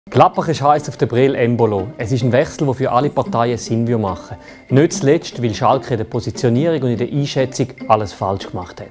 Gladbach ist heiß auf den Breel Embolo. Es ist ein Wechsel, der für alle Parteien Sinn machen würde. Nicht zuletzt, weil Schalke in der Positionierung und in der Einschätzung alles falsch gemacht hat.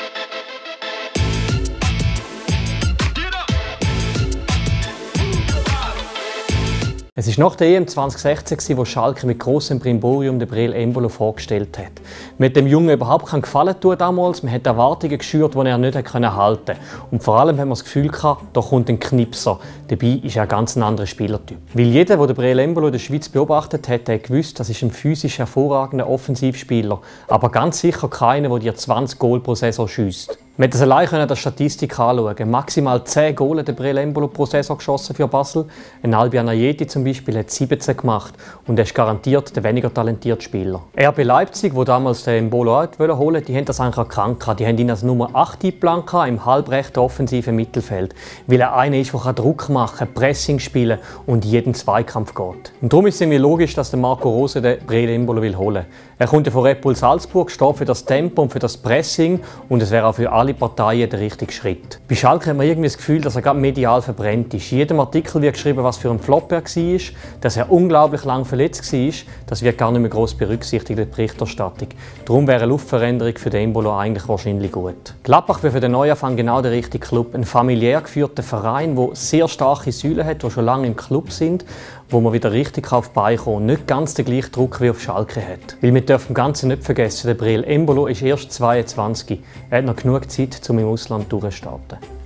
Es war nach der EM 2016, wo Schalke mit grossem Brimborium den Breel Embolo vorgestellt hat. Mit dem Jungen überhaupt keinen Gefallen tun damals. Man hat Erwartungen geschürt, die er nicht halten konnte. Und vor allem haben wir das Gefühl gehabt, da kommt ein Knipser. Dabei ist er ein ganz anderer Spielertyp. Weil jeder, der den Breel Embolo in der Schweiz beobachtet hat, hat gewusst, das ist ein physisch hervorragender Offensivspieler. Aber ganz sicher keiner, der dir 20 Goal pro Saison schiesst. Wir konnten das allein an der Statistik anschauen. Maximal 10 Goal hat der Breel Embolo pro Saison geschossen für Basel. Ein Albion Ajeti zum Beispiel hat 17 gemacht und er ist garantiert der weniger talentierte Spieler. RB Leipzig, wo damals den Embolo holen wollte, die haben das eigentlich erkannt. Die haben ihn als Nummer 8 eingeplant im halbrechten offensiven Mittelfeld, weil er einer ist, der Druck machen kann, Pressing spielen und jeden Zweikampf geht. Und darum ist es irgendwie logisch, dass der Marco Rose den Breel Embolo holen will. Er kommt ja von Red Bull Salzburg, steht für das Tempo und für das Pressing und es wäre auch für alle Parteien der richtige Schritt. Bei Schalke hat man irgendwie das Gefühl, dass er gerade medial verbrennt ist. In jedem Artikel wird geschrieben, was für ein Flop er war, dass er unglaublich lang verletzt war. Das wird gar nicht mehr gross berücksichtigt in der Berichterstattung. Darum wäre eine Luftveränderung für den Embolo eigentlich wahrscheinlich gut. Gladbach wäre für den Neuanfang genau der richtige Club. Ein familiär geführter Verein, der sehr starke Säulen hat, die schon lange im Club sind, wo man wieder richtig auf die Beine kommt und nicht ganz den gleichen Druck wie auf Schalke hat. Weil wir dürfen im Ganzen nicht vergessen, der Breel Embolo ist erst 22. Er hat noch genug Zeit, um im Ausland durchzustarten.